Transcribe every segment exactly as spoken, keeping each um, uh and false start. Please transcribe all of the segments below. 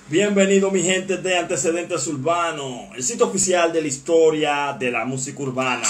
Bienvenido mi gente de Antecedentes Urbanos, el sitio oficial de la historia de la música urbana.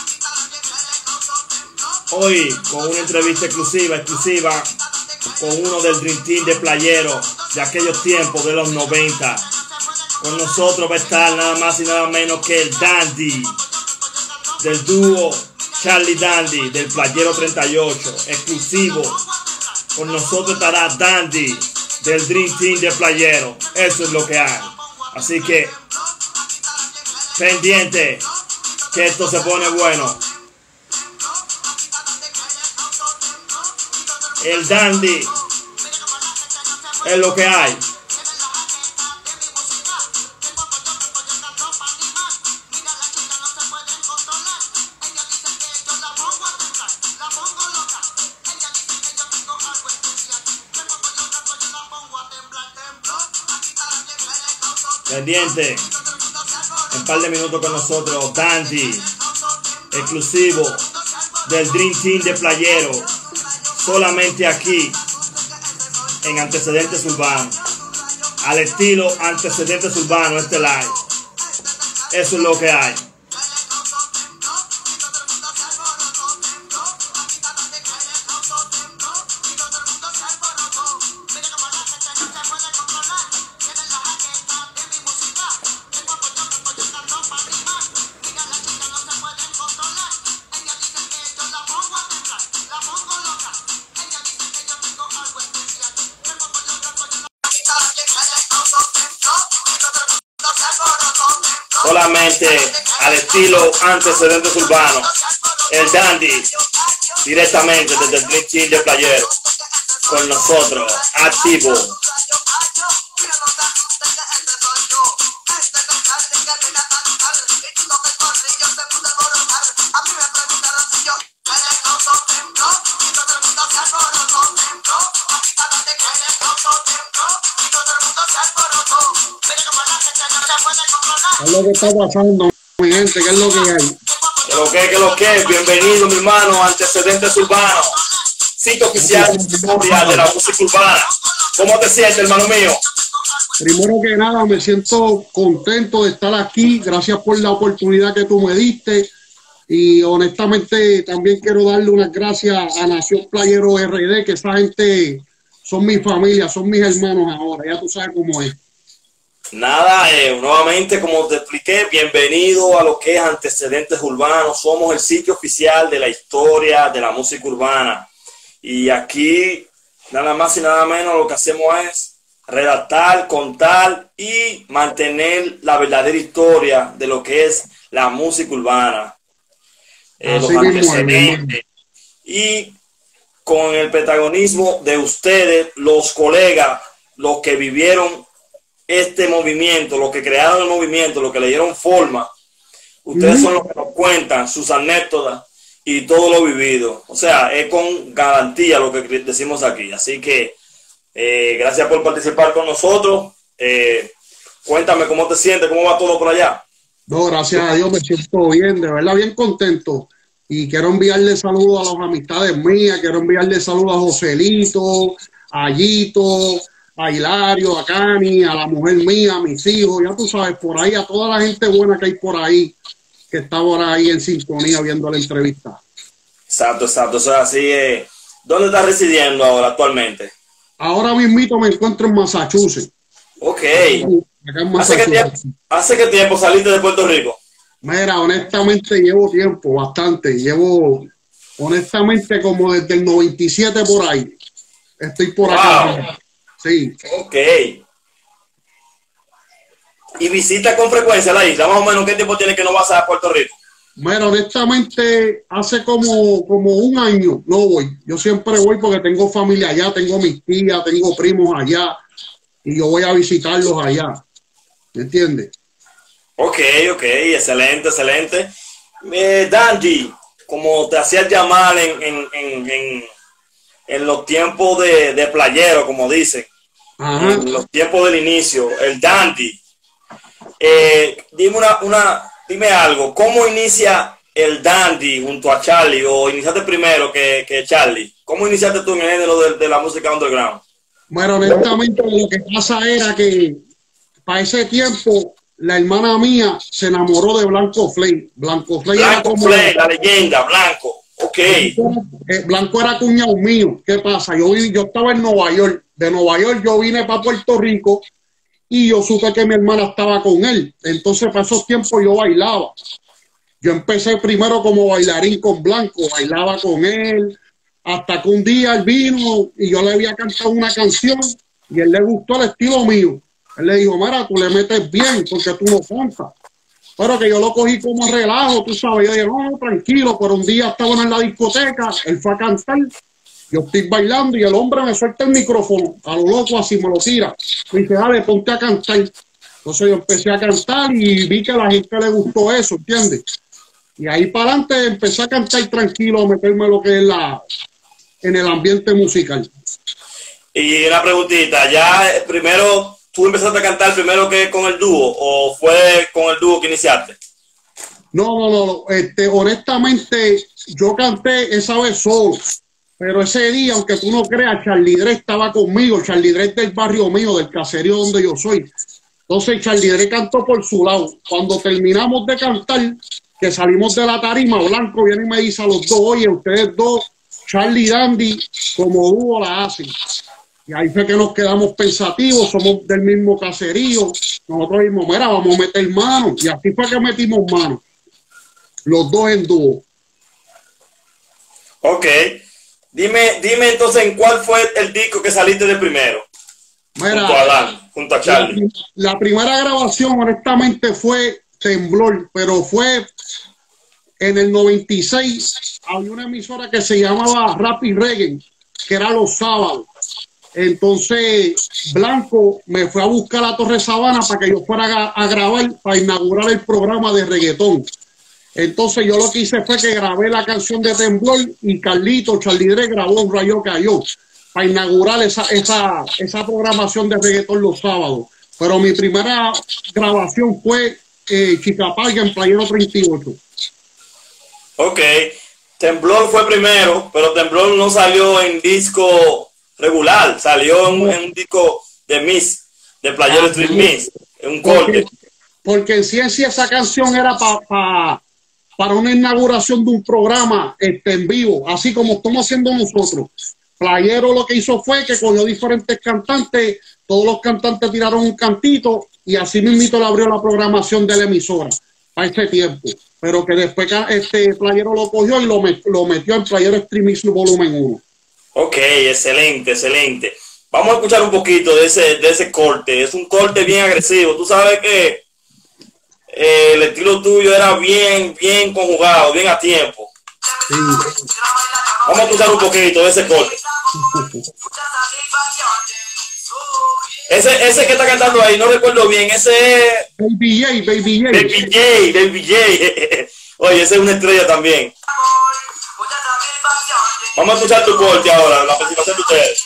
Hoy con una entrevista exclusiva, exclusiva con uno del Dream Team de Playero de aquellos tiempos de los noventa. Con nosotros va a estar nada más y nada menos que el Dandy, del dúo Charlie Dandy, del Playero treinta y ocho, exclusivo. Con nosotros estará Dandy, del Dream Team de Playero. Eso es lo que hay. Así que, pendiente, que esto se pone bueno. El Dandy es lo que hay. Pendiente, un par de minutos con nosotros, Dandy, exclusivo del Dream Team de Playero, solamente aquí en Antecedentes Urbanos, al estilo Antecedentes Urbanos, este live. Eso es lo que hay. Solamente al estilo Antecedentes Urbanos, el Dandy, directamente desde el Dream Team de Playero, con nosotros, activo. ¿Qué es lo que está pasando, mi gente? ¿Qué es lo que hay? ¿Qué lo que, qué lo que? Bienvenido, mi hermano, a Antecedentes Urbanos, sitio oficial de historia de la música urbana. ¿Cómo te sientes, hermano mío? Primero que nada, me siento contento de estar aquí. Gracias por la oportunidad que tú me diste. Y honestamente, también quiero darle unas gracias a Nación Playero R D, que esa gente son mi familia, son mis hermanos ahora. Ya tú sabes cómo es. Nada, eh, nuevamente, como te expliqué, bienvenido a lo que es Antecedentes Urbanos. Somos el sitio oficial de la historia de la música urbana. Y aquí, nada más y nada menos, lo que hacemos es redactar, contar y mantener la verdadera historia de lo que es la música urbana. Eh, los antecedentes. Y con el protagonismo de ustedes, los colegas, los que vivieron este movimiento, los que crearon el movimiento, los que le dieron forma. Ustedes mm. son los que nos cuentan sus anécdotas y todo lo vivido. O sea, es con garantía lo que decimos aquí. Así que eh, gracias por participar con nosotros. Eh, cuéntame cómo te sientes, cómo va todo por allá. No, gracias a Dios me siento bien, de verdad bien contento. Y quiero enviarle saludos a las amistades mías, quiero enviarle saludos a Joselito, a Yito, a Hilario, a Cani, a la mujer mía, a mis hijos, ya tú sabes, por ahí, a toda la gente buena que hay por ahí, que está por ahí en sintonía viendo la entrevista. Exacto, exacto, eso es así. Eh. ¿Dónde estás residiendo ahora actualmente? Ahora mismito me encuentro en Massachusetts. Ok. Acá en ¿Hace, qué tiempo, ¿Hace qué tiempo saliste de Puerto Rico? Mira, honestamente llevo tiempo, bastante, llevo, honestamente como desde el noventa y siete por ahí, estoy por wow. acá. Sí. Ok. ¿Y visitas con frecuencia la isla? Más o menos, ¿qué tiempo tiene que no vas a Puerto Rico? Bueno, honestamente, hace como, como un año no voy. Yo siempre voy porque tengo familia allá, tengo mis tías, tengo primos allá, y yo voy a visitarlos allá. ¿Me entiendes? Ok, ok, excelente, excelente. Eh, Dandy, como te hacías llamar en, en, en, en, en los tiempos de, de Playero, como dicen, ajá, en los tiempos del inicio, el Dandy. Eh, dime una, una, dime algo, ¿cómo inicia el Dandy junto a Charlie? ¿O iniciaste primero que, que Charlie? ¿Cómo iniciaste tú en el género de, de la música underground? Bueno, honestamente lo que pasa era que para ese tiempo la hermana mía se enamoró de Blanco Flay. Blanco Flay era Blanco como... Flay, la leyenda, Blanco. Ok. Blanco, eh, Blanco era cuñado mío. ¿Qué pasa? Yo, vi- yo estaba en Nueva York. De Nueva York yo vine para Puerto Rico y yo supe que mi hermana estaba con él. Entonces, para esos tiempos yo bailaba. Yo empecé primero como bailarín con Blanco, bailaba con él, hasta que un día él vino y yo le había cantado una canción y él le gustó el estilo mío. Él le dijo, mira, tú le metes bien porque tú no cantas. Pero que yo lo cogí como relajo, tú sabes. Yo dije, no, tranquilo, pero un día estaba en la discoteca, él fue a cantar, yo estoy bailando y el hombre me suelta el micrófono, a lo loco así me lo tira. Me dice, dale, ponte a cantar. Entonces yo empecé a cantar y vi que a la gente le gustó eso, ¿entiendes? Y ahí para adelante empecé a cantar tranquilo, a meterme lo que es la, en el ambiente musical. Y una preguntita, ¿ya eh, primero tú empezaste a cantar primero que con el dúo o fue con el dúo que iniciaste? No, no, no, este, honestamente yo canté esa vez solo, pero ese día, aunque tú no creas, Charlie Dre estaba conmigo. Charlie Dre es del barrio mío, del caserío donde yo soy. Entonces Charlie Dre cantó por su lado. Cuando terminamos de cantar, que salimos de la tarima, Blanco viene y me dice a los dos, oye, ustedes dos, Charlie y Dandy, como dúo la hacen. Y ahí fue que nos quedamos pensativos, somos del mismo caserío. Nosotros dijimos, mira, vamos a meter manos. Y así fue que metimos manos, los dos en dúo. Ok. Dime, dime entonces en cuál fue el disco que saliste de primero. Mira, junto a Dan, junto a Charlie. La, la primera grabación, honestamente, fue Temblor, pero fue en el noventa y seis. Había una emisora que se llamaba Rap y Reggae, que era los sábados. Entonces, Blanco me fue a buscar a Torre Sabana para que yo fuera a, a grabar, para inaugurar el programa de reggaetón. Entonces, yo lo que hice fue que grabé la canción de Temblor y Carlito, Charlie Dre, grabó Un Rayo Cayó para inaugurar esa, esa, esa programación de reggaetón los sábados. Pero mi primera grabación fue eh, Chicapalga en Playero treinta y ocho. Ok. Temblor fue primero, pero Temblor no salió en disco regular, salió en, en un disco de Miss, de Playero ah, Street Miss, en un corte. Porque, porque en ciencia esa canción era para pa, para una inauguración de un programa este, en vivo, así como estamos haciendo nosotros. Playero lo que hizo fue que cogió diferentes cantantes, todos los cantantes tiraron un cantito y así mismito le abrió la programación de la emisora para ese tiempo. Pero que después este Playero lo cogió y lo, met, lo metió en Playero Streaming volumen uno. Ok, excelente, excelente. Vamos a escuchar un poquito de ese, de ese corte. Es un corte bien agresivo. Tú sabes que eh, el estilo tuyo era bien, bien conjugado, bien a tiempo. Sí. Vamos a escuchar un poquito de ese corte. Ese, ese que está cantando ahí, no recuerdo bien, ese es... Baby J, Baby J. Baby J, Baby J. Oye, ese es una estrella también. Vamos a escuchar tu corte ahora, la participación de ustedes.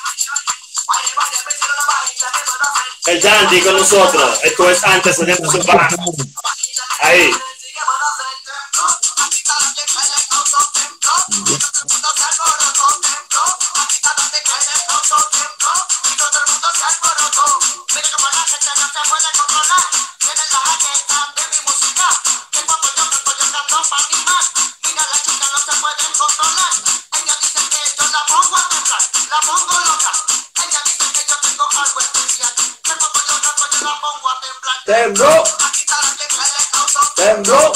El Dandy con nosotros. Esto es Antecedentes Urbanos. Ahí. Tembló, tembló.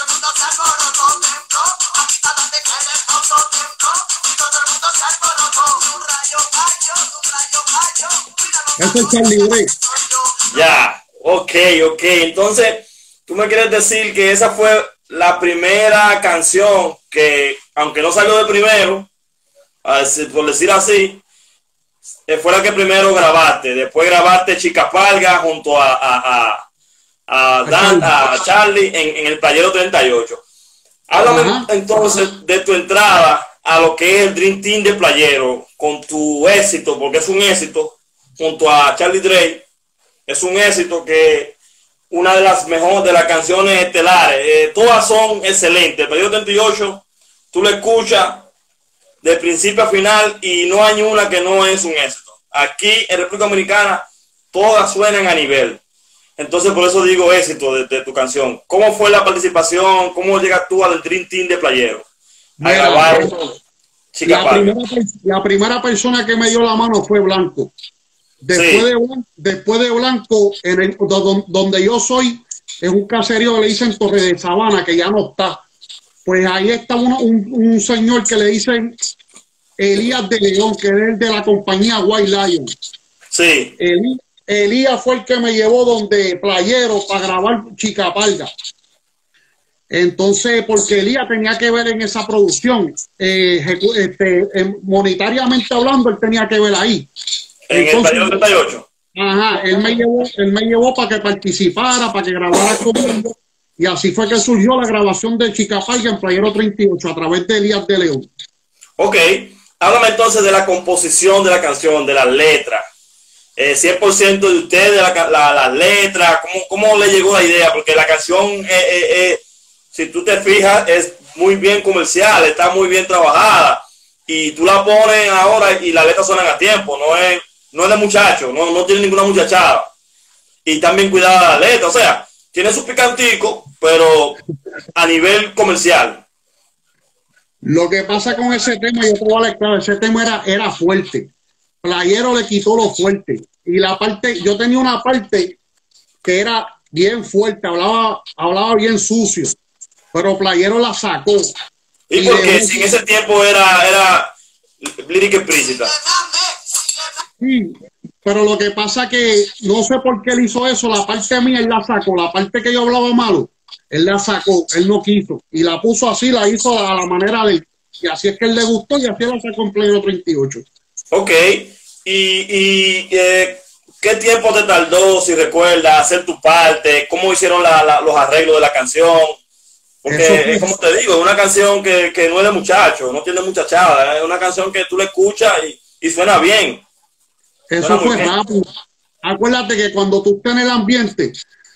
Ese es Charlie Dre. Ya, ok, ok. Entonces, tú me quieres decir que esa fue la primera canción que, aunque no salió de primero, por decir así, fue la que primero grabaste. Después grabaste Chicapalga junto a, a, a, a, Dan, a Charlie en, en el Playero treinta y ocho. Háblame uh-huh. entonces de tu entrada a lo que es el Dream Team de Playero, con tu éxito, porque es un éxito, junto a Charlie Dre. Es un éxito que una de las mejores de las canciones estelares, eh, todas son excelentes. El Playero treinta y ocho, tú lo escuchas de principio a final y no hay una que no es un éxito. aquí en República Dominicana todas suenan a nivel. Entonces por eso digo éxito de, de tu canción. ¿Cómo fue la participación? ¿Cómo llegas tú al Dream Team de Playero? A Mira, grabar Chica la, primera, la primera persona que me dio la mano fue Blanco. Después, sí. de, después de Blanco, en el, donde yo soy, es un caserío que le dicen Torre de Sabana, que ya no está. Pues ahí está uno, un, un señor que le dicen Elías de León, que es el de la compañía White Lion. Sí. Elías, Elías fue el que me llevó donde Playero para grabar Chica Parga. Entonces, porque Elías tenía que ver en esa producción, eh, este, eh, monetariamente hablando, él tenía que ver ahí. En Entonces, el treinta y ocho. Ajá, él me llevó, él me llevó para que participara, para que grabara conmigo, y así fue que surgió la grabación de Chica Parga en Playero treinta y ocho a través de Elías de León. Ok, háblame entonces de la composición de la canción, de las letras. Eh, cien por ciento de ustedes, las la, la letras, ¿cómo, ¿cómo le llegó la idea? Porque la canción, eh, eh, eh, si tú te fijas, es muy bien comercial, está muy bien trabajada, y tú la pones ahora y las letras suenan a tiempo, no es, no es de muchacho, no, no tiene ninguna muchachada, y también cuidada la letra, o sea, tiene su picantico, pero a nivel comercial. Lo que pasa con ese tema, yo te voy a declarar, ese tema era, era fuerte. Playero le quitó lo fuerte. Y la parte, yo tenía una parte que era bien fuerte, hablaba, hablaba bien sucio, pero Playero la sacó. ¿Y, y por qué? Si en ese tiempo era, era lírica explícita. Sí, pero lo que pasa que no sé por qué él hizo eso, la parte mía él la sacó, la parte que yo hablaba malo, él la sacó, él no quiso, y la puso así, la hizo a la manera de él, y así es que él le gustó, y así la sacó en Playero treinta y ocho. Ok, y, y eh, ¿qué tiempo te tardó, si recuerdas, hacer tu parte? ¿Cómo hicieron la, la, los arreglos de la canción? Porque, es como te digo, es una canción que, que no es de muchacho, no tiene muchachada, es una canción que tú le escuchas y, y suena bien. Eso suena fue rápido. Acuérdate que cuando tú estás en el ambiente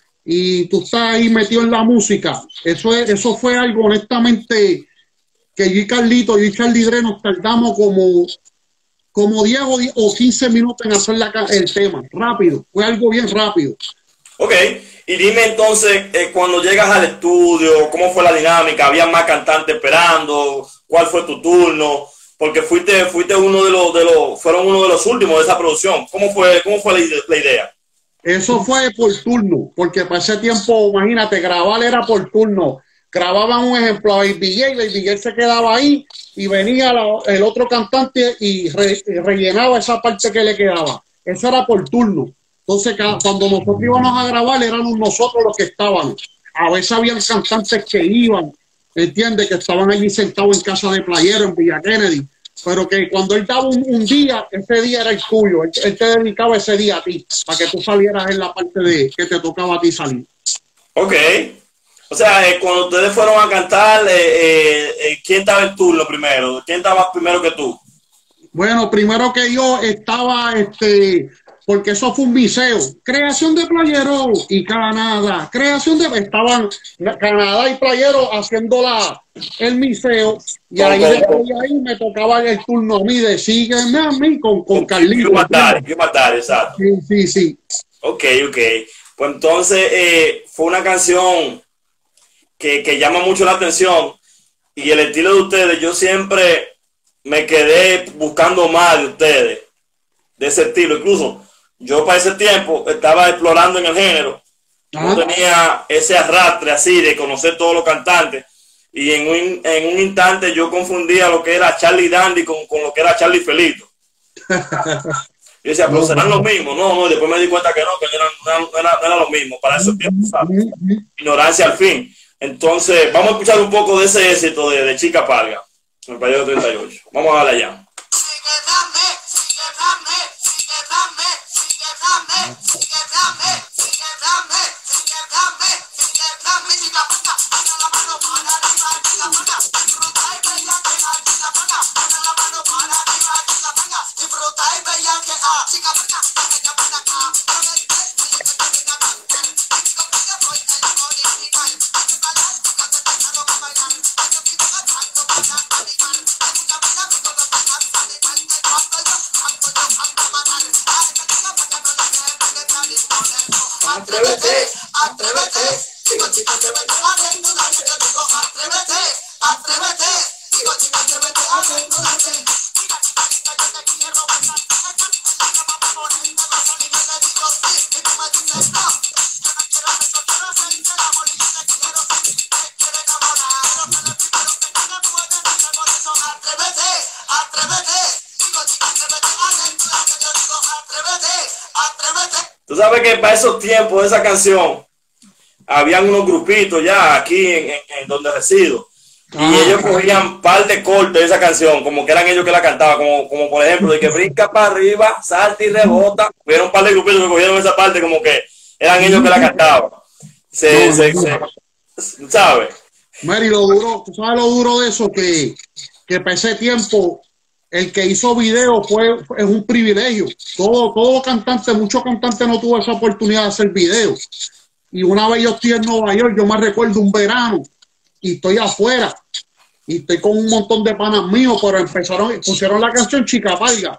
y tú estás ahí metido en la música, eso, es, eso fue algo, honestamente, que yo y Carlito, yo y Charlie Dre nos tardamos como, como diez o quince minutos en hacer la, el tema, rápido, fue algo bien rápido. Ok, y dime entonces, eh, cuando llegas al estudio, ¿cómo fue la dinámica? ¿Había más cantantes esperando? ¿Cuál fue tu turno? Porque fuiste, fuiste uno de los, de los, fueron uno de los últimos de esa producción. ¿Cómo fue, cómo fue la, la idea? Eso fue por turno, porque para ese tiempo, imagínate, grabar era por turno. Grababan un ejemplo a Baby J, Baby J se quedaba ahí y venía la, el otro cantante y re, rellenaba esa parte que le quedaba. Eso era por turno. Entonces, cada, cuando nosotros íbamos a grabar, éramos nosotros los que estaban. A veces habían cantantes que iban, ¿entiendes? Que estaban allí sentados en casa de Playero, en Villa Kennedy. Pero que cuando él daba un, un día, ese día era el tuyo. Él, él te dedicaba ese día a ti, para que tú salieras en la parte de que te tocaba a ti salir. Ok. O sea, eh, cuando ustedes fueron a cantar, eh, eh, eh, ¿quién estaba en turno primero? ¿Quién estaba primero que tú? Bueno, primero que yo estaba, este, porque eso fue un viseo. Creación de Playero y Canadá. Creación de... Estaban Canadá y Playero haciendo la, el miseo. Y ahí, después de ahí me tocaba el turno a mí de sígueme a mí con, con Carlito. Yo matar, yo matar, exacto. Sí, sí, sí. Ok, ok. Pues entonces eh, fue una canción que, que llama mucho la atención. Y el estilo de ustedes, yo siempre me quedé buscando más de ustedes, de ese estilo. Incluso yo para ese tiempo estaba explorando en el género. No tenía ese arrastre así de conocer todos los cantantes. Y en un, en un instante yo confundía lo que era Charlie Dandy con, con lo que era Charlie Felito. Y decía, pero serán los mismos. No, no, y después me di cuenta que no, que no eran, no era, no era lo mismo. Para esos tiempos, ¿sabes? Ignorancia al fin. Entonces, vamos a escuchar un poco de ese éxito de, de Chica Parga, en el Playero treinta y ocho. Vamos a darle allá. atrévete, atrévete. Digo, chica, atrévete a desnudarte. Yo digo, atrévete, atrévete. Digo, chica, atrévete a desnudarte. Chica, chica, chica, yo te quiero bailar. Tú sabes que para esos tiempos de esa canción habían unos grupitos ya aquí en, en, en donde resido y ah, ellos cogían par de cortes de esa canción, como que eran ellos que la cantaban, como, como por ejemplo de que brinca para arriba, salta y rebota. Hubieron un par de grupitos que cogieron esa parte como que eran ellos que la cantaban. Se, no, se, no. se, ¿sabes? Mary, lo duro, ¿tú sabes lo duro de eso? Que, que para ese tiempo el que hizo video fue, es un privilegio. Todo, todo cantante, muchos cantantes no tuvo esa oportunidad de hacer video. Y una vez yo estoy en Nueva York, yo me recuerdo un verano y estoy afuera y estoy con un montón de panas míos, pero empezaron, pusieron la canción Chica Parga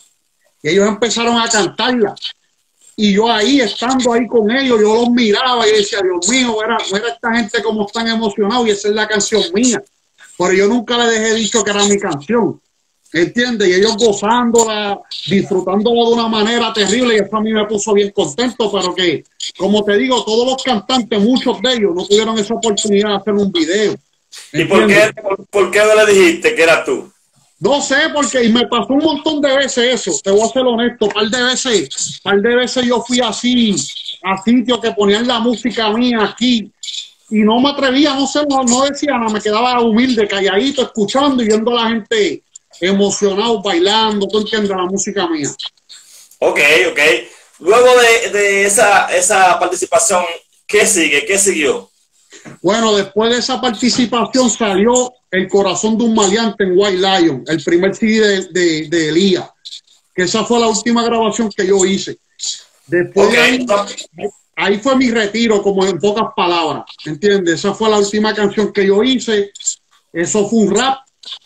y ellos empezaron a cantarla. Y yo ahí, estando ahí con ellos, yo los miraba y decía, Dios mío, mira, mira esta gente como están emocionados y esa es la canción mía. Pero yo nunca les dejé dicho que era mi canción. ¿Entiendes? Y ellos gozándola, disfrutándola de una manera terrible, y eso a mí me puso bien contento, pero que, como te digo, todos los cantantes, muchos de ellos, no tuvieron esa oportunidad de hacer un video. ¿Y por qué, por, por qué no le dijiste que eras tú? No sé, porque y me pasó un montón de veces eso, te voy a ser honesto, un par de veces, un par de veces yo fui así, a sitios que ponían la música mía aquí, y no me atrevía, no sé, no, no decía nada, me quedaba humilde, calladito, escuchando y viendo a la gente emocionado, bailando, tú entiendes, la música mía. Ok, ok. Luego de, de esa, esa participación, ¿qué sigue? ¿Qué siguió? Bueno, después de esa participación salió El Corazón de un Maleante en White Lion, el primer C D de, de, de Elías, que esa fue la última grabación que yo hice. Después okay. de ahí, ahí fue mi retiro, como en pocas palabras, ¿entiendes? Esa fue la última canción que yo hice. Eso fue un rap.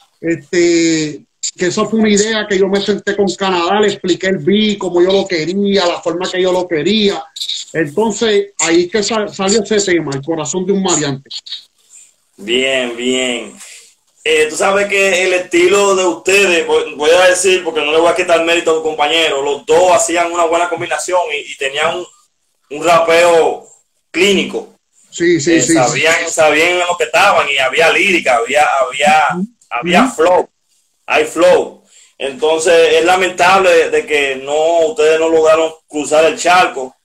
Este, que eso fue una idea que yo me senté con Canadá, le expliqué el beat, como yo lo quería, la forma que yo lo quería. Entonces, ahí que sal, salió ese tema, El Corazón de un Maleante. Bien, bien. Eh, tú sabes que el estilo de ustedes, voy, voy a decir, porque no le voy a quitar mérito a tu compañero, los dos hacían una buena combinación y, y tenían un, un rapeo clínico. Sí, sí, eh, sí. Sabían, sí. sabían lo que estaban y había lírica, había, había, uh-huh. había uh-huh. flow, hay flow. Entonces es lamentable de, de que no, ustedes no lograron cruzar el charco,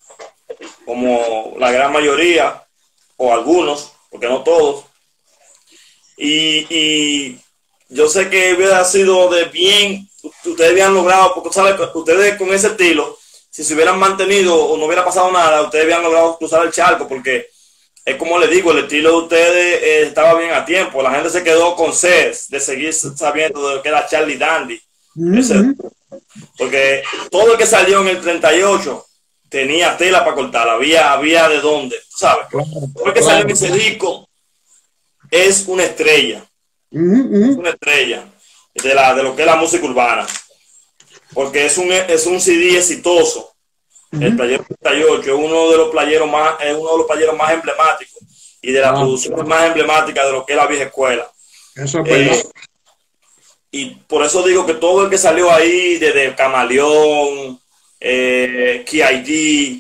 como la gran mayoría, o algunos, porque no todos. Y, y yo sé que hubiera sido de bien, ustedes habían logrado, porque ¿sabes? Ustedes con ese estilo, si se hubieran mantenido o no hubiera pasado nada, ustedes habían logrado cruzar el charco, porque es como les digo, el estilo de ustedes eh, estaba bien a tiempo. La gente se quedó con sed de seguir sabiendo de lo que era Charlie Dandy. Mm-hmm. Ese, porque todo el que salió en el treinta y ocho tenía tela para cortar, había, había de dónde, ¿sabes? Todo el que salió en ese disco es una estrella. Mm-hmm. Es una estrella de, la, de lo que es la música urbana. Porque es un, es un C D exitoso. El playero treinta y ocho es uno de los playeros más, es uno de los playeros más emblemáticos y de las ah, producciones más emblemáticas de lo que es la vieja escuela. Eso es verdad. Eh, y por eso digo que todo el que salió ahí, desde Camaleón, eh, K I D,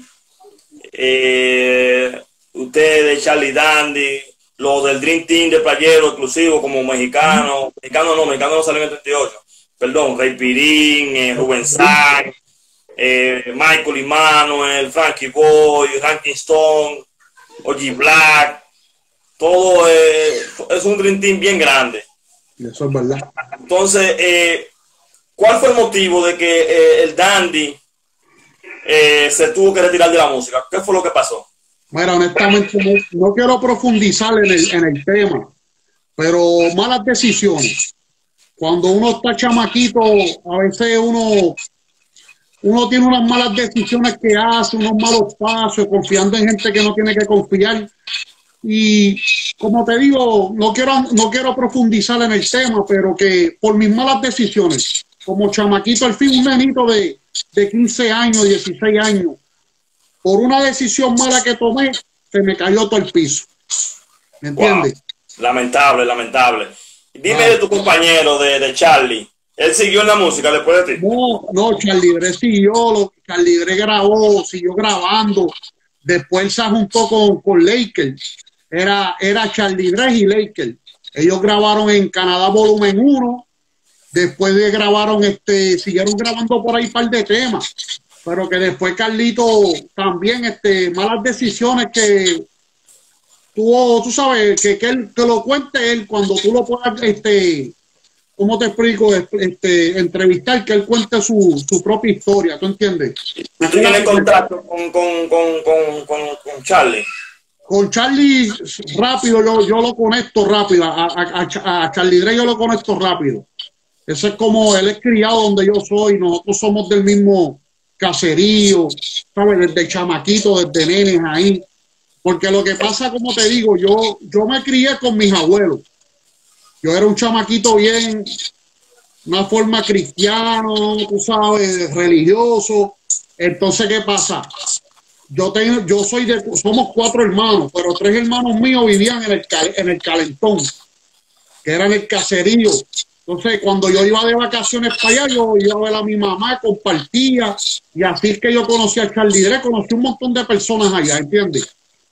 eh, ustedes, Charlie Dandy, los del Dream Team de playero exclusivo como mexicano, mexicano no, mexicano no salió en el treinta y ocho, perdón, Rey Pirín, eh, Rubén Sáenz, Eh, Michael Emmanuel, Frankie Boy, Ranking Stone, O G Black, todo eh, es un Dream Team bien grande. Eso es verdad. Entonces, eh, ¿cuál fue el motivo de que eh, el Dandy eh, se tuvo que retirar de la música? ¿Qué fue lo que pasó? Mira, honestamente no, no quiero profundizar en el, en el tema, pero malas decisiones. Cuando uno está chamaquito, a veces uno uno tiene unas malas decisiones que hace, unos malos pasos, confiando en gente que no tiene que confiar. Y como te digo, no quiero, no quiero profundizar en el tema, pero que por mis malas decisiones, como chamaquito, al fin un nenito de, de quince años, dieciséis años, por una decisión mala que tomé, se me cayó todo el piso. ¿Me entiendes? Wow. Lamentable, lamentable. Dime ah. de tu compañero, de, de Charlie. ¿Él siguió en la música después de ti? No, no, Charlie Dre siguió, lo, Charlie Dre grabó, siguió grabando. Después se juntó con, con Laker. Era, era Charlie Dre y Laker. Ellos grabaron en Canadá Volumen uno. Después de grabaron, este, siguieron grabando por ahí un par de temas. Pero que después Carlito también, este, malas decisiones que tuvo, tú sabes, que, que él te lo cuente él cuando tú lo puedas, este, ¿cómo te explico? Este, entrevistar, que él cuente su, su propia historia, ¿tú entiendes? ¿Tú tienes contacto con, con, con, con, con, con Charlie? Con Charlie rápido, yo, yo lo conecto rápido, a, a, a Charlie Dre yo lo conecto rápido. Ese es como, él es criado donde yo soy, nosotros somos del mismo caserío, ¿sabes? Desde chamaquito, desde nenes ahí. Porque lo que pasa, como te digo, yo, yo me crié con mis abuelos. Yo era un chamaquito bien, una forma cristiano, tú sabes, religioso. Entonces, ¿qué pasa? Yo tengo, yo soy de, somos cuatro hermanos, pero tres hermanos míos vivían en el, en el Calentón, que era en el caserío. Entonces, cuando yo iba de vacaciones para allá, yo iba a ver a mi mamá, compartía, y así es que yo conocí a Charlie Dre, conocí un montón de personas allá, ¿entiendes?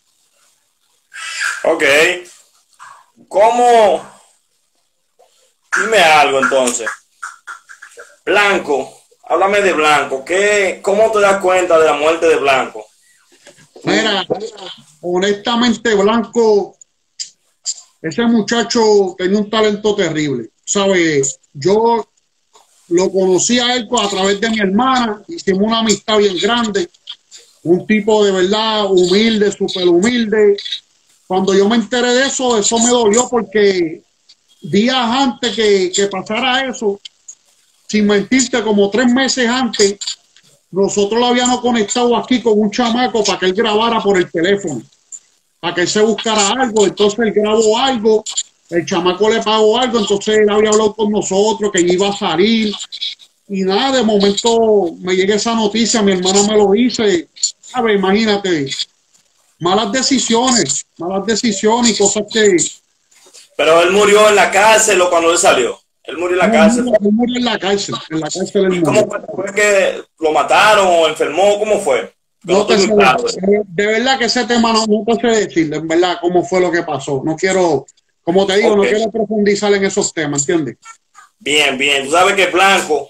Ok. ¿Cómo? Dime algo entonces. Blanco, háblame de Blanco. ¿Qué, ¿Cómo te das cuenta de la muerte de Blanco? Mira, honestamente, Blanco, ese muchacho tenía un talento terrible. ¿Sabes? Yo lo conocí a él a través de mi hermana, hicimos una amistad bien grande, un tipo de verdad humilde, súper humilde. Cuando yo me enteré de eso, eso me dolió porque días antes que, que pasara eso, sin mentirte, como tres meses antes, nosotros lo habíamos conectado aquí con un chamaco para que él grabara por el teléfono, para que él se buscara algo. Entonces él grabó algo, el chamaco le pagó algo, entonces él había hablado con nosotros que iba a salir. Y nada, de momento me llega esa noticia, mi hermana me lo dice. A ver, imagínate, malas decisiones, malas decisiones y cosas que... Pero él murió en la cárcel o cuando él salió. Él murió en la no, cárcel. Él murió en la cárcel, en la cárcel él ¿Y cómo fue? ¿Fue que lo mataron o enfermó? ¿Cómo fue? No no te sé, de, de verdad que ese tema no, no te sé decir, en verdad, cómo fue lo que pasó. No quiero, como te digo, okay. no quiero profundizar en esos temas, ¿entiendes? Bien, bien. Tú sabes que Blanco,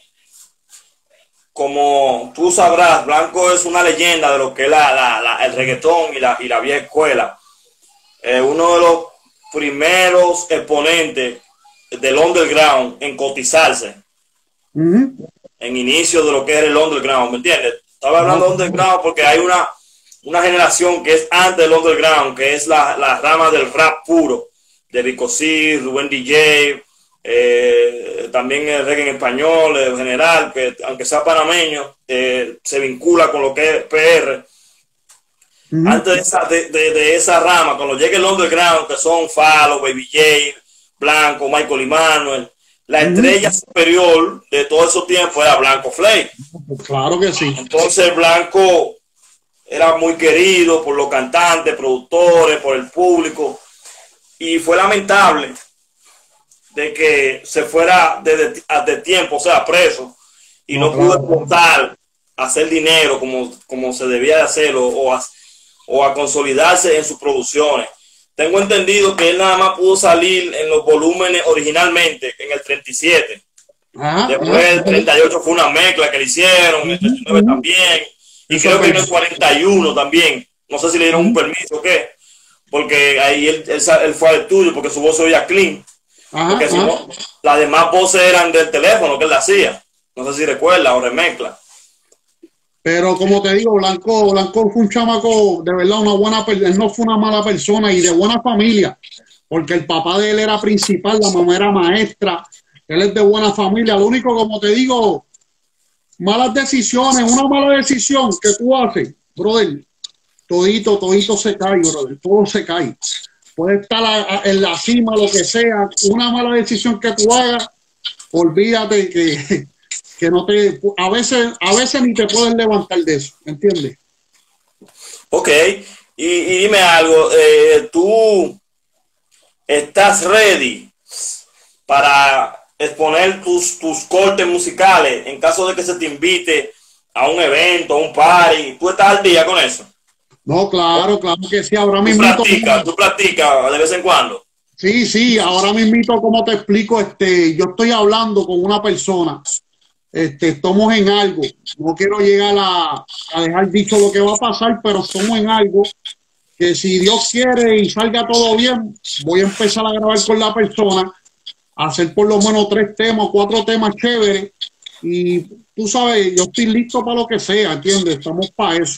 como tú sabrás, Blanco es una leyenda de lo que es la, la, la, el reggaetón y la, y la vieja escuela. Eh, uno de los primeros exponentes del underground en cotizarse. Uh-huh. En inicio de lo que es el underground, ¿me entiendes? Estaba hablando uh-huh. de underground porque hay una, una generación que es antes del underground, que es la, la rama del rap puro, de Rico C, Rubén D J, eh, también el reggae en español, en general, que aunque sea panameño, eh, se vincula con lo que es P R. Uh-huh. Antes de esa, de, de, de esa rama, cuando llegue el underground, que son Falo, Baby J, Blanco, Michael Emmanuel, la estrella uh-huh. superior de todos esos tiempos era Blanco Flake. Claro que sí. Entonces Blanco era muy querido por los cantantes, productores, por el público, y fue lamentable de que se fuera de, de, de tiempo, o sea, preso, y no, no pudo exportar, hacer dinero como, como se debía de hacerlo, o a, o a consolidarse en sus producciones. Tengo entendido que él nada más pudo salir en los volúmenes originalmente en el treinta y siete. Ajá, después ajá, el treinta y ocho fue una mezcla que le hicieron, el treinta y nueve ajá. también, y creo que en el cuarenta y uno también. No sé si le dieron un permiso o qué, porque ahí él, él, él fue al estudio porque su voz se oía clean. Ajá, porque si no, las demás voces eran del teléfono que él le hacía. No sé si recuerda o remezcla. Pero como te digo, Blanco, Blanco fue un chamaco, de verdad, una buena persona. Él no fue una mala persona y de buena familia, porque el papá de él era principal, la mamá era maestra. Él es de buena familia. Lo único, como te digo, malas decisiones, una mala decisión que tú haces, brother, todito, todito se cae, brother, todo se cae. Puede estar a, a, en la cima, lo que sea, una mala decisión que tú hagas, olvídate que... que no te, a veces, a veces ni te puedes levantar de eso, ¿entiendes? Ok, y, y dime algo, eh, ¿tú estás ready para exponer tus, tus cortes musicales en caso de que se te invite a un evento, a un party? ¿Tú estás al día con eso? No, claro, claro que sí, ahora ¿Tú mismo. practicas, tú practicas de vez en cuando? Sí, sí, ahora mismo, como te explico, este, yo estoy hablando con una persona, este, estamos en algo, no quiero llegar a, a dejar dicho lo que va a pasar, pero estamos en algo que si Dios quiere y salga todo bien, voy a empezar a grabar con la persona, a hacer por lo menos tres temas, cuatro temas chéveres, y tú sabes, yo estoy listo para lo que sea, ¿entiendes? Estamos para eso.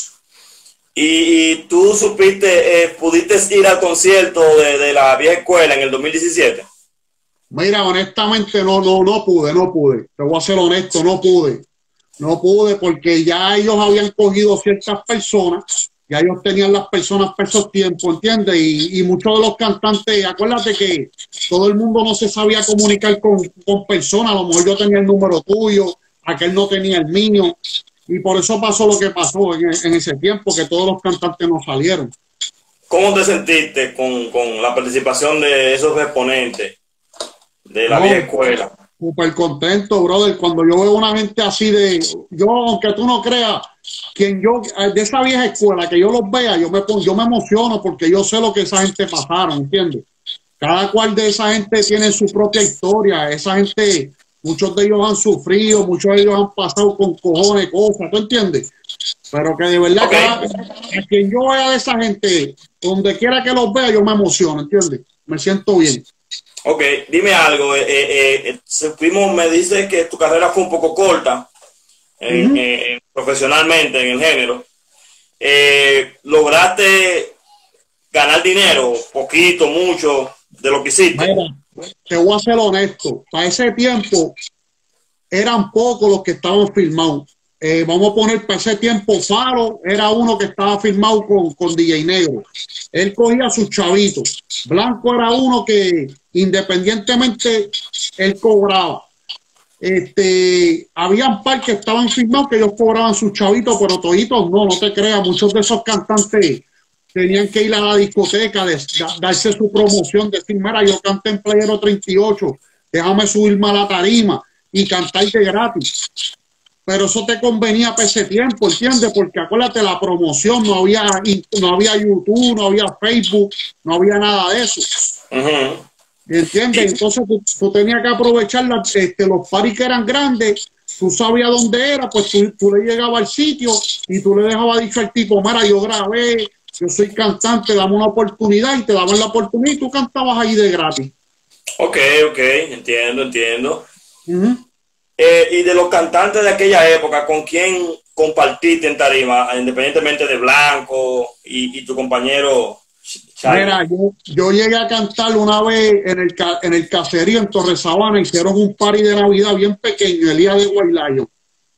Y, y tú supiste, eh, pudiste ir al concierto de, de la vieja escuela en el dos mil diecisiete. Mira, honestamente no, no, no pude, no pude. Te voy a ser honesto, no pude. No pude porque ya ellos habían cogido ciertas personas, ya ellos tenían las personas para esos tiempos, ¿entiendes? Y, y muchos de los cantantes, acuérdate que todo el mundo no se sabía comunicar con, con personas, a lo mejor yo tenía el número tuyo, aquel no tenía el mío, y por eso pasó lo que pasó en, en ese tiempo, que todos los cantantes no salieron. ¿Cómo te sentiste con, con la participación de esos exponentes de la No, vieja escuela? súper contento, brother. Cuando yo veo una gente así de, yo, aunque tú no creas, quien yo, de esa vieja escuela, que yo los vea, yo me, yo me emociono porque yo sé lo que esa gente pasaron, ¿entiendes? Cada cual de esa gente tiene su propia historia. Esa gente, muchos de ellos han sufrido, muchos de ellos han pasado con cojones cosas, ¿tú entiendes? Pero que de verdad, Okay. cada, a quien yo vea de esa gente, donde quiera que los vea, yo me emociono, ¿entiendes? Me siento bien. Ok, dime algo. Eh, eh, eh, supimos, me dices que tu carrera fue un poco corta en, Uh-huh. eh, profesionalmente en el género. Eh, ¿Lograste ganar dinero? Poquito, mucho, de lo que hiciste. Mira, te voy a ser honesto. Para ese tiempo eran pocos los que estaban firmados. Eh, vamos a poner para ese tiempo, Faro era uno que estaba firmado con, con D J Negro. Él cogía sus chavitos. Blanco era uno que independientemente él cobraba. Este, habían par que estaban firmados que ellos cobraban sus chavitos, pero toditos no, no te creas. Muchos de esos cantantes tenían que ir a la discoteca, de, da, darse su promoción, decir, mira, yo canté en Playero treinta y ocho, déjame subirme a la tarima y cantarte gratis. Pero eso te convenía para ese tiempo, ¿entiendes? Porque acuérdate, la promoción, no había, no había YouTube, no había Facebook, no había nada de eso. Uh-huh. ¿Entiendes? Entonces tú, tú tenías que aprovechar la, este, los paris que eran grandes, tú sabías dónde era, pues tú, tú le llegabas al sitio y tú le dejabas dicho al tipo, mira, yo grabé, yo soy cantante, dame una oportunidad, y te daban la oportunidad y tú cantabas ahí de gratis. Ok, ok, entiendo, entiendo. Uh-huh. Eh, y de los cantantes de aquella época, ¿con quién compartiste en tarima, independientemente de Blanco y, y tu compañero Charlie? Mira, yo, yo llegué a cantar una vez en el, en el caserío en Torre Sabana, hicieron un party de Navidad bien pequeño, el día de Guaylayo.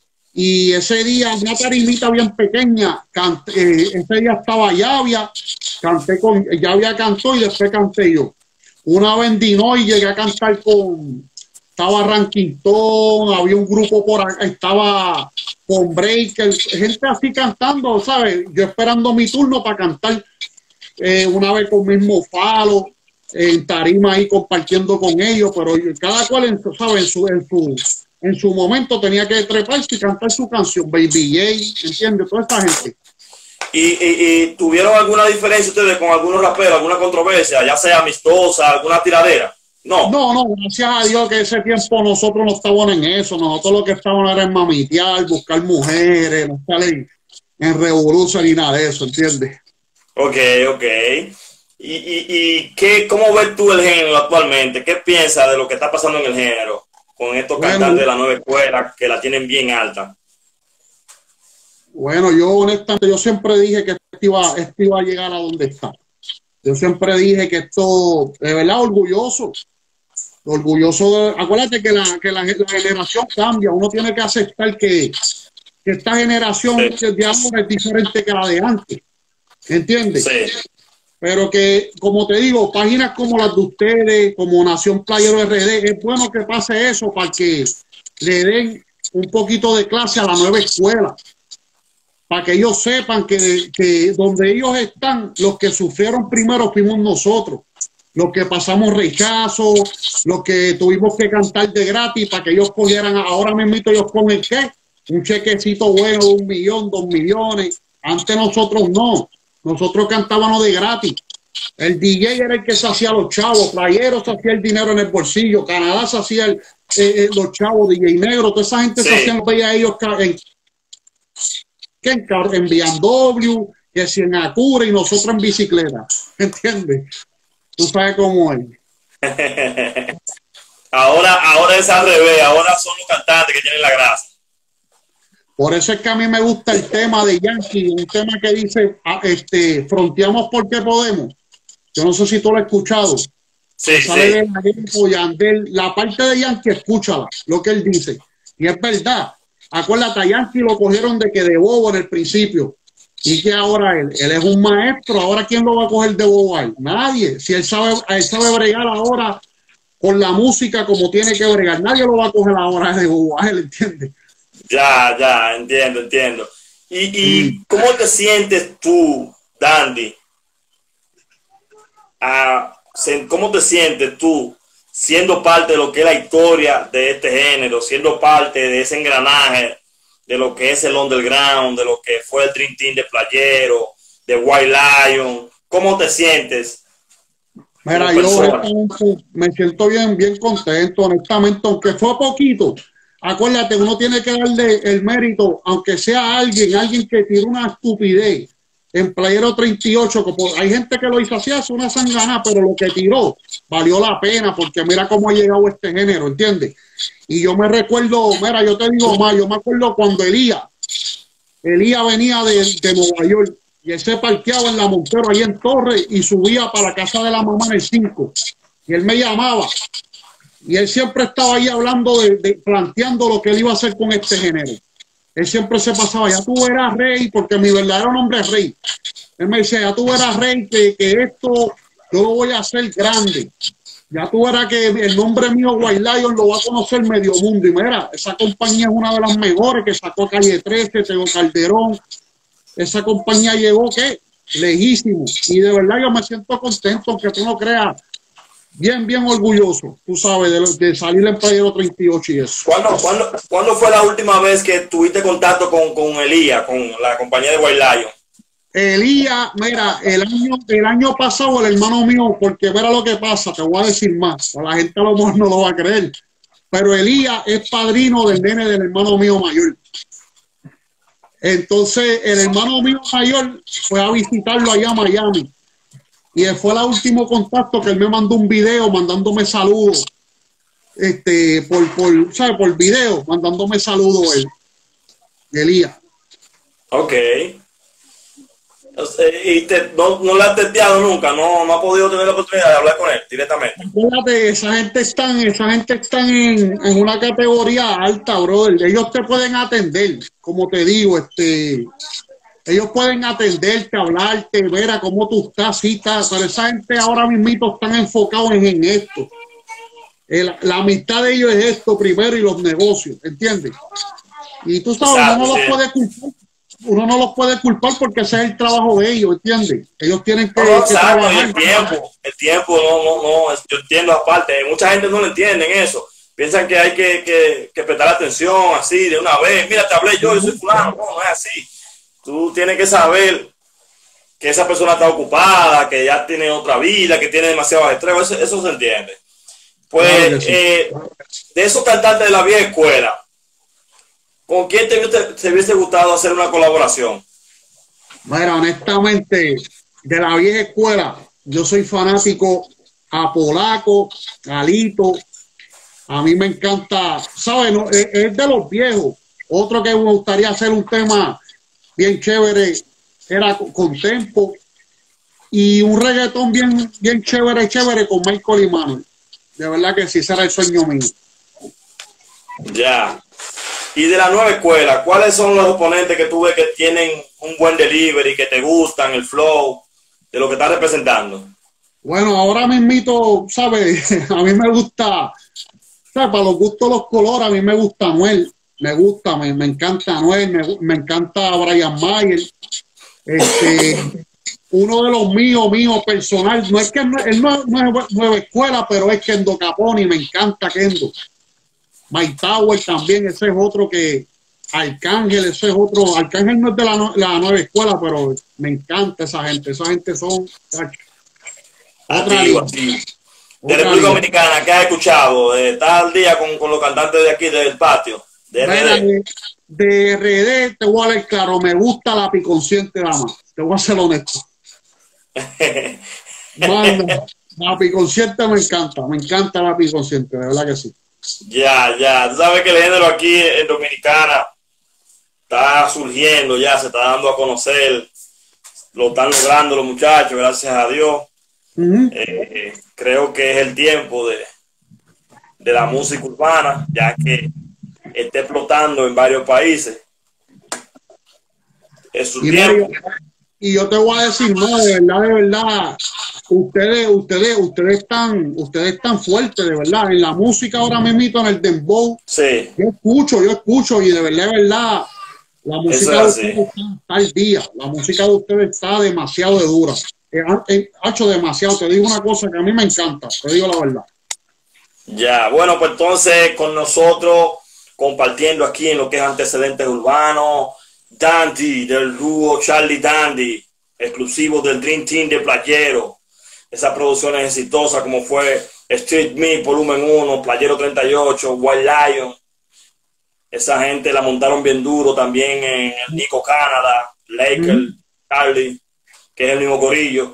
Y ese día, una tarimita bien pequeña, canté, eh, ese día estaba Llavia, canté con, Llavia cantó y después canté yo. Una vez en Dinoy llegué a cantar con, estaba Ranquintón, había un grupo por acá, estaba con Breaker, gente así cantando, ¿sabes? Yo esperando mi turno para cantar. Eh, una vez con mismo Falo, en tarima ahí compartiendo con ellos, pero cada cual en, ¿sabe? en, su, en, su, en su momento tenía que treparse y cantar su canción, Baby J, ¿entiendes? Toda esta gente. ¿Y, y, y tuvieron alguna diferencia ustedes con algunos raperos, alguna controversia, ya sea amistosa, alguna tiradera? No. No, no, gracias a Dios que ese tiempo nosotros no estábamos en eso, nosotros lo que estábamos era en mamitear, buscar mujeres, no estar en, en revolución ni nada de eso, ¿entiendes? Ok, ok. ¿Y, y, y qué, cómo ves tú el género actualmente? ¿Qué piensas de lo que está pasando en el género con estos Bueno, cantantes de la nueva escuela que la tienen bien alta? Bueno, yo honestamente, yo siempre dije que esto iba, esto iba a llegar a donde está. Yo siempre dije que esto, de verdad, orgulloso. Orgulloso de, acuérdate que, la, que la, la generación cambia. Uno tiene que aceptar que, que esta generación Sí. de ahora es diferente que la de antes. ¿Entiendes? Sí. Pero que, como te digo, páginas como las de ustedes, como Nación Playero R D, es bueno que pase eso para que le den un poquito de clase a la nueva escuela. para que ellos sepan que, que donde ellos están, los que sufrieron primero fuimos nosotros, los que pasamos rechazo, los que tuvimos que cantar de gratis para que ellos cogieran, ahora mismo ellos ponen ¿qué? Un chequecito bueno de un millón, dos millones. Antes nosotros no, nosotros cantábamos de gratis. El D J era el que se hacía los chavos, Playero se hacía el dinero en el bolsillo, Canadá se hacía el, eh, eh, los chavos, D J Negro, toda esa gente sí. Se hacían veía ellos en, en, en B M W, que si en Acura y nosotros en bicicleta, ¿entiendes? Tú sabes cómo es. ahora, ahora es al revés, ahora son los cantantes que tienen la grasa. Por eso es que a mí me gusta el tema de Yankee, un tema que dice, este, fronteamos porque podemos. Yo no sé si tú lo has escuchado. Sí, sale sí. De Yandel. La parte de Yankee, escúchala, lo que él dice. Y es verdad. Acuérdate, a Yankee lo cogieron de que de bobo en el principio. Y que ahora él, él es un maestro. Ahora, ¿quién lo va a coger de bobo a él? Nadie. Si él sabe, él sabe bregar ahora con la música como tiene que bregar, nadie lo va a coger ahora de bobo a él, ¿entiendes? Ya, ya, entiendo, entiendo. ¿Y, y mm. cómo te sientes tú, Dandy? Ah, ¿cómo te sientes tú siendo parte de lo que es la historia de este género, siendo parte de ese engranaje de lo que es el underground, de lo que fue el Dream Team de Playero, de White Lion? ¿Cómo te sientes? Mira, yo me siento bien, bien contento, honestamente, aunque fue poquito. Acuérdate, uno tiene que darle el mérito, aunque sea a alguien, alguien que tiró una estupidez en Playero treinta y ocho, como hay gente que lo hizo así, hace una sangana, pero lo que tiró valió la pena, porque mira cómo ha llegado este género, ¿entiendes? Y yo me recuerdo, mira, yo te digo más, yo me acuerdo cuando Elías, Elías venía de, de Nueva York, y él se parqueaba en la Montero, ahí en Torres, y subía para la casa de la mamá en el cinco, y él me llamaba, y él siempre estaba ahí hablando, de, de planteando lo que él iba a hacer con este género. Él siempre se pasaba, ya tú verás, Rey, porque mi verdadero nombre es Rey. Él me decía, ya tú verás, Rey, que, que esto yo lo voy a hacer grande. Ya tú verás que el nombre mío, White Lion, lo va a conocer medio mundo. Y mira, esa compañía es una de las mejores que sacó Calle trece, Tego Calderón. Esa compañía llegó, ¿qué? Lejísimo. Y de verdad yo me siento contento, aunque tú no creas. Bien, bien orgulloso, tú sabes, de, de salir en Playero treinta y ocho y eso. ¿Cuándo, cuándo, ¿Cuándo fue la última vez que tuviste contacto con, con Elías, con la compañía de White Lion? Elías, mira, el año, el año pasado el hermano mío, porque mira lo que pasa, te voy a decir más, la gente a lo mejor no lo va a creer, pero Elías es padrino del nene del hermano mío mayor. Entonces, el hermano mío mayor fue a visitarlo allá a Miami. Y fue el último contacto que él me mandó un video mandándome saludos, este, por, por, ¿sabes? Por video, mandándome saludos él, Elías. Ok. ¿Y te, no, no le has testeado nunca? ¿No, no ha podido tener la oportunidad de hablar con él directamente? Acuérdate, esa gente están, esa gente están en, en una categoría alta, brother. Ellos te pueden atender, como te digo, este... Ellos pueden atenderte, hablarte, ver a cómo tú estás, sí, estás, pero esa gente ahora mismo están enfocados en, en esto. El, la amistad de ellos es esto primero y los negocios, ¿entiendes? Y tú sabes, Exacto, uno no sí. los puede culpar, uno no los puede culpar porque ese es el trabajo de ellos, ¿entiendes? Ellos tienen que, no, que exacto, trabajar. El tiempo, el tiempo, no, no, no, yo entiendo aparte, mucha gente no lo entiende en eso. Piensan que hay que, que, que prestar atención así de una vez. Mira, te hablé yo, yo soy fulano. No, no es así. Tú tienes que saber que esa persona está ocupada, que ya tiene otra vida, que tiene demasiado estrés. Eso, eso se entiende. Pues, eh, de esos cantantes de la vieja escuela, ¿con quién te, te, te hubiese gustado hacer una colaboración? Mira, honestamente, de la vieja escuela, yo soy fanático a Polaco, a Lito. A mí me encanta, ¿sabes? No, es, es de los viejos. Otro que me gustaría hacer un tema bien chévere era con, con Tempo, y un reggaetón bien, bien chévere, chévere con Michael y Manuel. De verdad que sí, será el sueño mío. Ya. Y de la nueva escuela, ¿cuáles son los oponentes que tú ves que tienen un buen delivery, que te gustan, el flow, de lo que estás representando? Bueno, ahora mismito, ¿sabes? A mí me gusta, ¿sabes? Para los gustos los colores, a mí me gusta Anuel. me gusta, me, me encanta Anuel, me, me encanta Brian Mayer. Este, uno de los míos, míos personal, no es que él no, él no, no es nueva escuela, pero es Kendo Caponi, me encanta Kendo. Mike Tower también, ese es otro que, Arcángel, ese es otro, Arcángel no es de la, la nueva escuela, pero me encanta esa gente, esa gente son otra liga. De República Dominicana, ¿qué has escuchado? ¿Estás al día con, con los cantantes de aquí del patio? De R D. De, de R D, te voy a leer claro, me gusta la Piconsciente dama, te voy a ser honesto. Manda, la Piconsciente me encanta, me encanta la Piconsciente, de verdad que sí. Ya, ya, tú sabes que el género aquí en Dominicana está surgiendo, ya se está dando a conocer, lo están logrando los muchachos, gracias a Dios. Uh-huh. eh, creo que es el tiempo de, de la música urbana, ya que está explotando en varios países. Es su y tiempo. No, y yo te voy a decir, no, de verdad, de verdad, ustedes, ustedes, ustedes están, ustedes están fuertes, de verdad. En la música ahora mismo, en el dembow, sí. yo escucho, yo escucho, y de verdad, de verdad, la música de ustedes está al día. La música de ustedes está demasiado de dura. Ha hecho demasiado. Te digo una cosa que a mí me encanta, te digo la verdad. Ya, bueno, pues entonces con nosotros compartiendo aquí en lo que es Antecedentes Urbanos, Dandy del dúo Charlie Dandy, exclusivo del Dream Team de Playero. Esas producciones exitosas como fue Street Me, Volumen uno, Playero treinta y ocho, White Lion. Esa gente la montaron bien duro también en el Nico Canadá, Laker, mm-hmm. Charlie, que es el mismo corillo.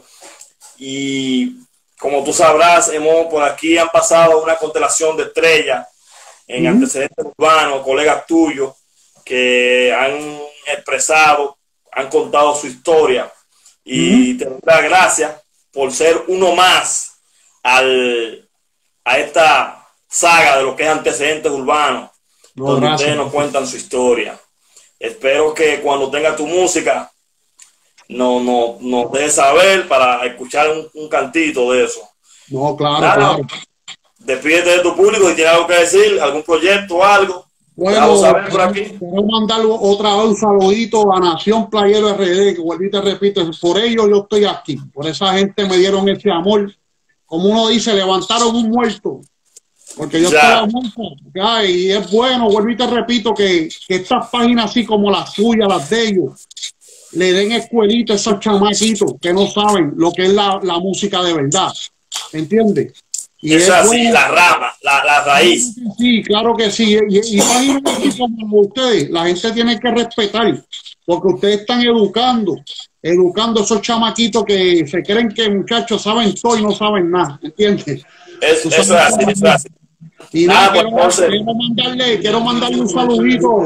Y como tú sabrás, hemos, por aquí han pasado una constelación de estrellas en mm-hmm. Antecedentes Urbanos, colegas tuyos que han expresado, han contado su historia. Y mm-hmm. te doy las gracias por ser uno más al, a esta saga de lo que es Antecedentes Urbanos, no, donde gracias. Ustedes nos cuentan su historia. Espero que cuando tenga tu música no, no, nos dejes saber para escuchar un, un cantito de eso. No, claro, Nada, claro. Despídete de tu público y tienes algo que decir, algún proyecto o algo. Bueno, saber por aquí. Quiero mandar otra vez un saludito a Nación Playero R D, que vuelvo y te repito, por ellos yo estoy aquí, por esa gente me dieron ese amor. Como uno dice, levantaron un muerto, porque yo estaba muerto, ya, y es bueno, vuelvo y te repito, que, que estas páginas así como las tuyas, las de ellos, le den escuelita a esos chamaquitos que no saben lo que es la, la música de verdad, ¿entiendes? Y eso es así, bueno. la rama, la, la raíz. Sí, claro que sí. Y, y páginas así como ustedes, la gente tiene que respetar, porque ustedes están educando, educando a esos chamaquitos que se creen que muchachos saben todo y no saben nada, ¿entiendes? Es, eso es así, eso es así. Y nada, quiero, quiero, mandarle, quiero mandarle un saludito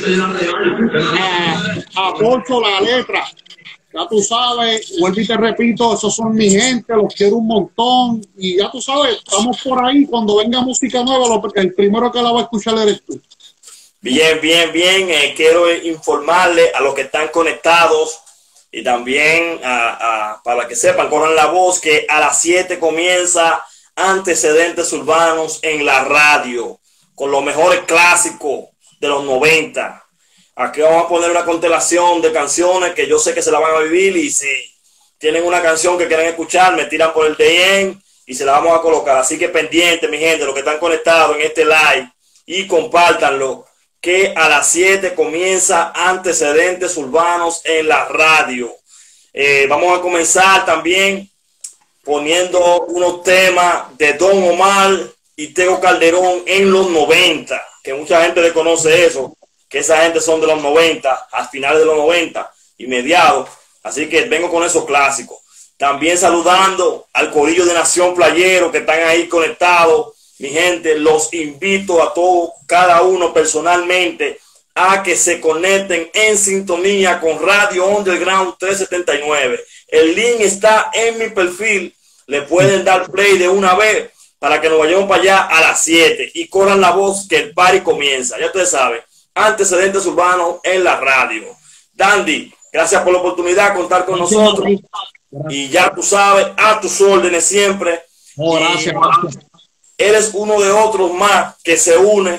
a, a Porcho La Letra. Ya tú sabes, vuelvo y te repito, esos son mi gente, los quiero un montón. Y ya tú sabes, estamos por ahí. Cuando venga música nueva, el primero que la va a escuchar eres tú. Bien, bien, bien. Eh, quiero informarle a los que están conectados y también a, a, para que sepan, corran la voz, que a las siete comienza Antecedentes Urbanos en la radio, con los mejores clásicos de los noventa. Aquí vamos a poner una constelación de canciones que yo sé que se la van a vivir, y si tienen una canción que quieren escuchar, me tiran por el D M y se la vamos a colocar. Así que pendiente, mi gente, los que están conectados en este live, y compártanlo, que a las siete comienza Antecedentes Urbanos en la radio. Eh, vamos a comenzar también poniendo unos temas de Don Omar y Tego Calderón en los noventa, que mucha gente desconoce eso, que esa gente son de los noventa, a finales de los noventa y mediados. Así que vengo con esos clásicos. También saludando al corillo de Nación Playero que están ahí conectados. Mi gente, los invito a todos, cada uno personalmente, a que se conecten en sintonía con Radio Underground trescientos setenta y nueve. El link está en mi perfil. Le pueden dar play de una vez para que nos vayamos para allá a las siete y corran la voz que el party comienza. Ya ustedes saben. Antecedentes Urbanos en la radio. Dandy, gracias por la oportunidad de contar con nosotros. Y ya tú sabes, a tus órdenes siempre. Oh, gracias. Eres uno de otros más que se une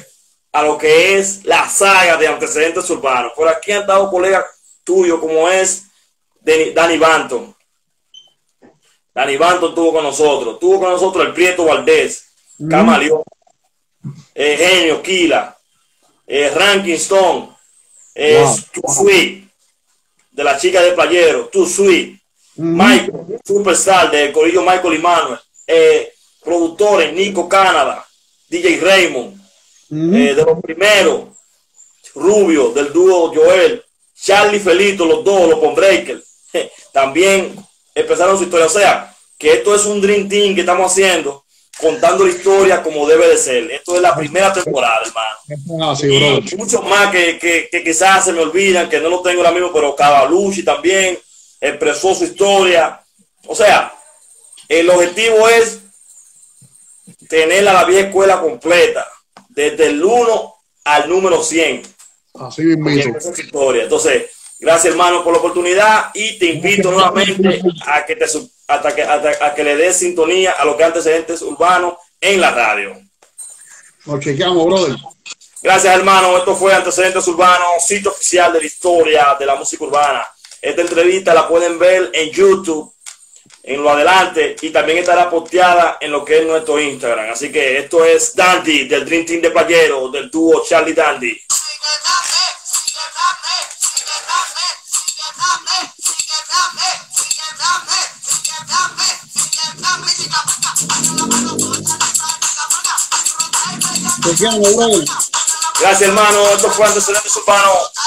a lo que es la saga de Antecedentes Urbanos. Por aquí han estado colegas tuyos como es Danny Banton. Danny Banton estuvo con nosotros. Estuvo con nosotros el Prieto Valdés, mm. Camaleón, eh, Genio, Kila, eh, Ranking Stone, eh, wow. Too Sweet, de la chica de Playero, Too Sweet, mm. Michael, Superstar, del corillo Michael y Manuel, eh, productores, Nico Canadá, D J Raymond, mm. eh, de los primeros, Rubio, del dúo Joel, Charlie Felito, los dos, los Pondbreakers, también empezaron su historia. O sea, que esto es un Dream Team que estamos haciendo, contando la historia como debe de ser. Esto es la primera temporada, hermano. Ah, sí, y muchos más que, que, que quizás se me olvidan, que no lo tengo ahora mismo, pero Cavalucci también expresó su historia. O sea, el objetivo es tener a la vieja escuela completa, desde el uno al número cien. Así mismo. Entonces, gracias, hermano, por la oportunidad y te invito nuevamente a que, te, hasta que, hasta, a que le des sintonía a lo que es Antecedentes Urbanos en la radio. Nos chequeamos, brother. Gracias, hermano. Esto fue Antecedentes Urbanos, sitio oficial de la historia de la música urbana. Esta entrevista la pueden ver en YouTube, en lo adelante, y también estará posteada en lo que es nuestro Instagram. Así que esto es Dandy, del Dream Team de Playero, del dúo Charlie Dandy. Gracias, hermano. Esto fue Antecedentes Urbanos.